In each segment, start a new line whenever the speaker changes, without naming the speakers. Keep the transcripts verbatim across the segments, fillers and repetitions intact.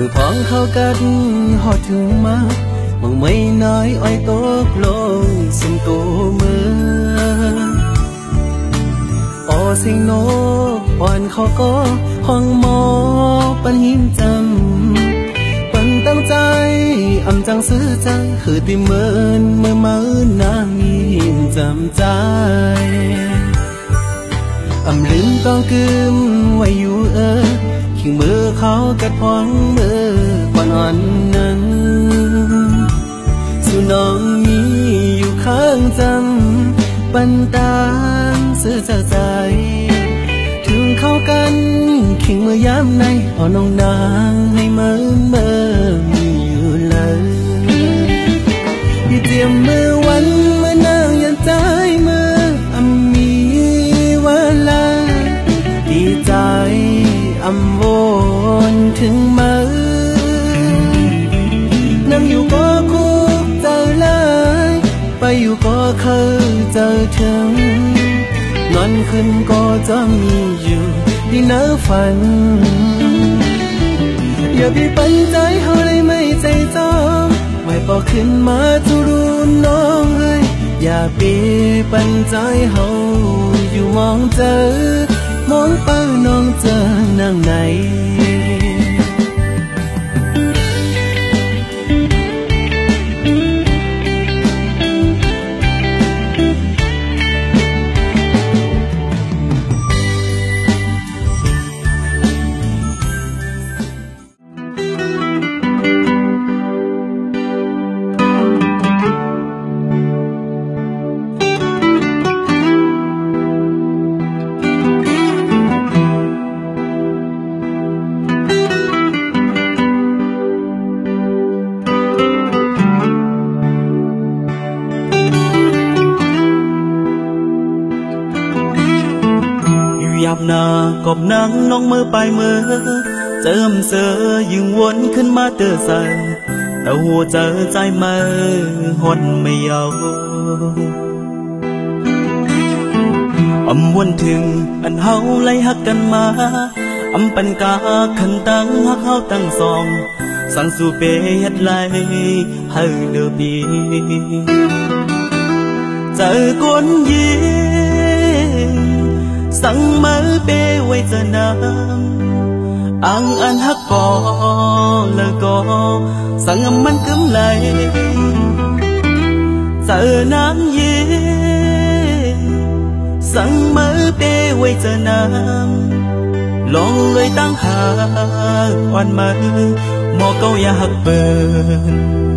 พองเข้ากันหอดถึงมามังไม่น้อยอ้อยโตกลงสุ่มตัวมือออสิงโนอ่อนเขาก็ห้องหมอปันหิมจำปันตั้งใจอำจังซื้อจังคือติเมินเมื่อมาอื่นนางหิมจำใจอำลืมต้องกึมไว้อยู่เออขิงมือเขากัดพองมือก่อนอ่อนนั้นสู่น้องมีอยู่ข้างจำปันตามซื้อใจถึงเข้ากันขิงมือยามในอ่อนน้องนางให้เมื่อเมื่อมีอยู่เลยพี่เตรียมมือวันเมื่อนางยันใจมืออำมีเวลาดีใจอำวนถึงมือนั่งอยู่ก็คุกเจอเลยไปอยู่ก็เคยเจอถึงนอนขึ้นก็จะมีอยู่ที่เนื้อฝันอย่าไปปันใจเขาเลยไม่ใจจองไว้พอขึ้นมาทุรุนน้องเอ้ยอย่าไปปันใจเขาอยู่มองเจอมองเป้าน้องเจอนั่งไหนยามนากบนังน้องมือไปมือเจิมเสือยิงวนขึ้นมาเตือใส่แต่หัวใจใจมือหดไม่ยาวอำวนถึงอันเฮาไล่หักกันมาอำปันกาขันตั้งหักเฮาตั้งสองสั่งสู่เปเฮ็ดไล่ให้เดือบีเจอกวนยิงสั่งมือเปไว้จะนำอังอันฮักก่อแล้วก็สั่งมันกึมไหลเจอนางยิงสั่งมือเปไว้จะนำลองเลยตั้งหาอ่อนมือหมอเกาอย่าหักเบิน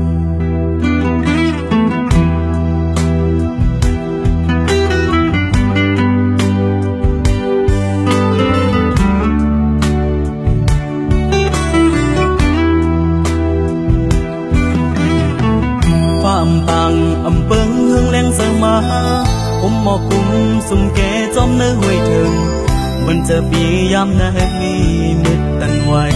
ปังอำเปิงเฮืองแรงเสมาผมหมอกุมสุ่มแก่จอมเนื้อห้วยถึงมันจะปียามในมืดตันไว้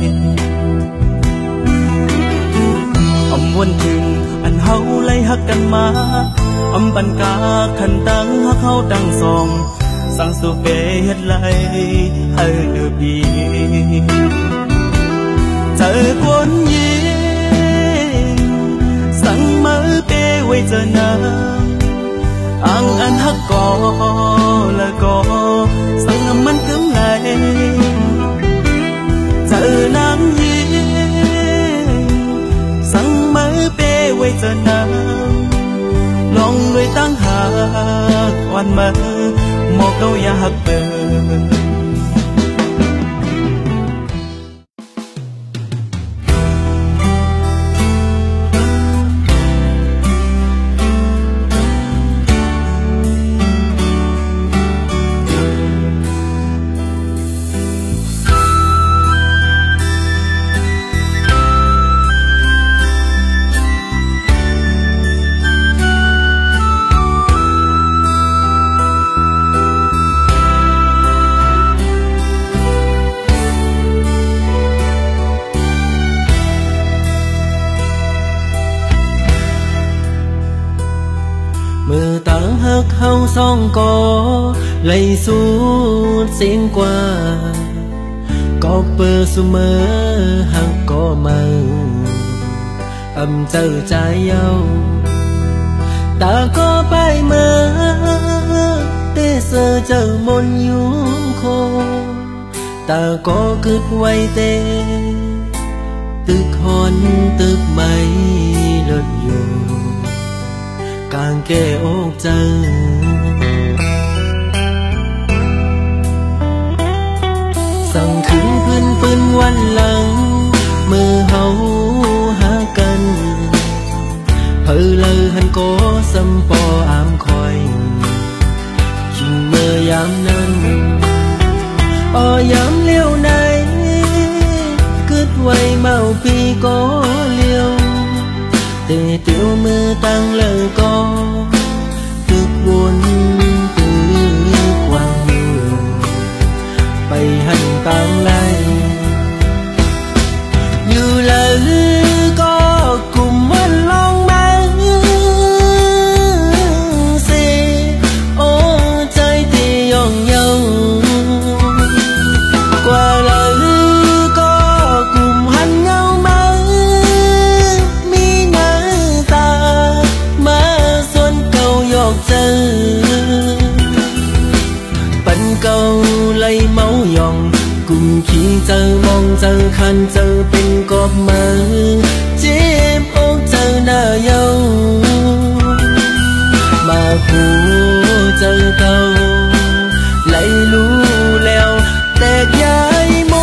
อำวนถึงอันเฮาไล่หักกันมาอำปันกาขันตั้งหักเฮาตั้งสองสั่งสู่เปเฮ็ดไล่ให้เดือบีเจอกวนยิสั่งมือเปไว้จะนำอังอันฮักก่อแล้วก็สั่งมันกึมไหลเจอนางยิงสั่งมือเปไว้จะนำลองเลยตั้งหาอ่อนมือหมอเกาอย่าหักเบินมือตั้งหักเฮาสองกอไล่สูดเสียงกว่าก็เปิดเสมอหักก็มาอำเจอใจเย้าตาก็ไปมาเตเสอเจอมนอยู่โคตาก็กึดไว้เตตึกหอนตึกไม้ลดอยู่กางแก้อกเจอสั่งขึ้นพื้นปืนวันหลังเมื่อเฮาหากันเพอเลยหันโกสัมปออามคอยชิงเมื่อยามนั้นออยามเลี้ยวไหนกึดไว้เมาปีก็เลี้ยวเตะเตียวมือตั้งเลยก็ตึกวนตึกวางมือไปหันกลางไลอยู่เลยก็กลุ่มวันลองมาเสโอ้ใจที่ย่องเยาเก่าไล่เมายองกุมขี้เจอมองเจอคันเจอเป็นกอบมือเจ็บอกเจอหน้าเยามาคูเจอเก่าไล่รู้แล้วแตกย้ายโม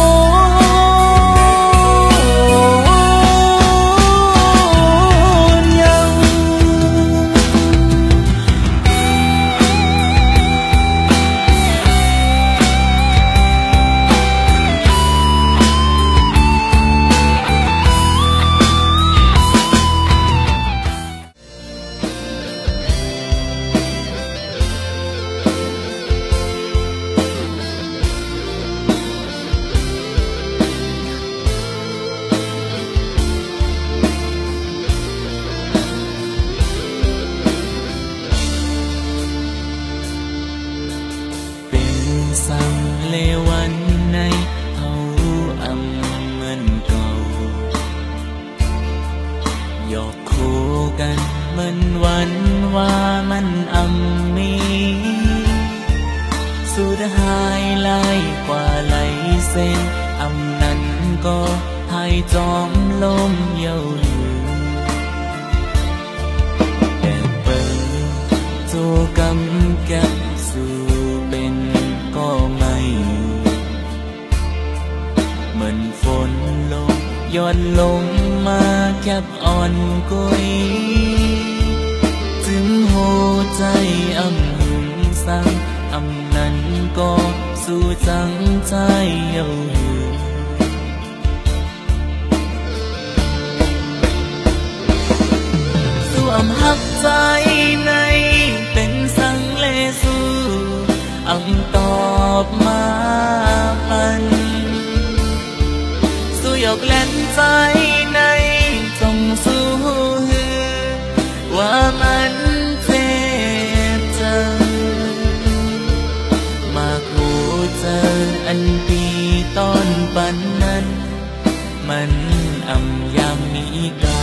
สั่งเลวันในเอาอำเหมือนเก่าหยอกคู่กันเหมือนวันว่ามันอำมีสุดหายไล่กว่าไหลเส้นอำนั้นก็หายจอมลมเย้าลืมแต่เปิดโจกำแกสู่เป็นก็ไม่เหมือนฝนลงย้อนลงมาแคบอ่อนกุยถึงหัวใจอำหึงสั่งอำนั้นก็สู้จังใจเย้าหือสู้อำหักใจในเป็นสังเลสู้อำตอบมาพันสู้ยกเล่นใจในจงสู้หือว่ามันเจ็บจังมาคู่เจออันปีตอนปันนั้นมันอำยามมีกา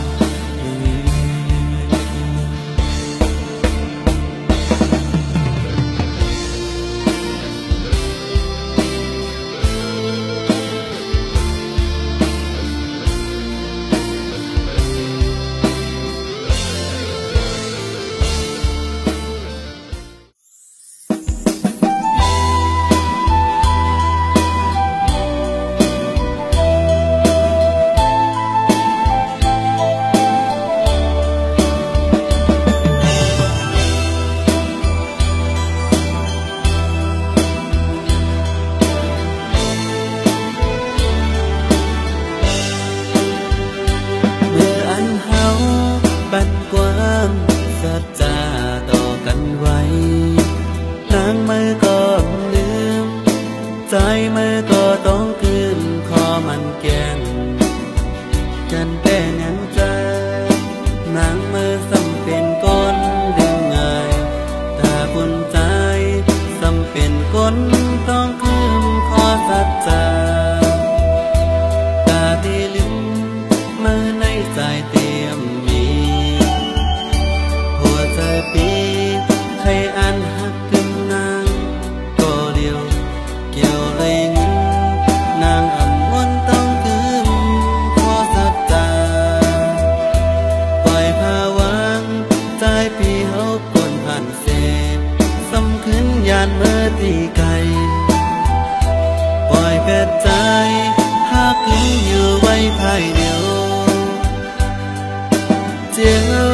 ใจมือก็ต้องคืนขอมันแก่นกันเป็นยังใจนางมือสำเป็นก้นดึงไงถ้าคุณใจสำเป็นก้นต้องคืนขอสัจจาดใจหักอยู่ไว้ภายเดียวเจ้า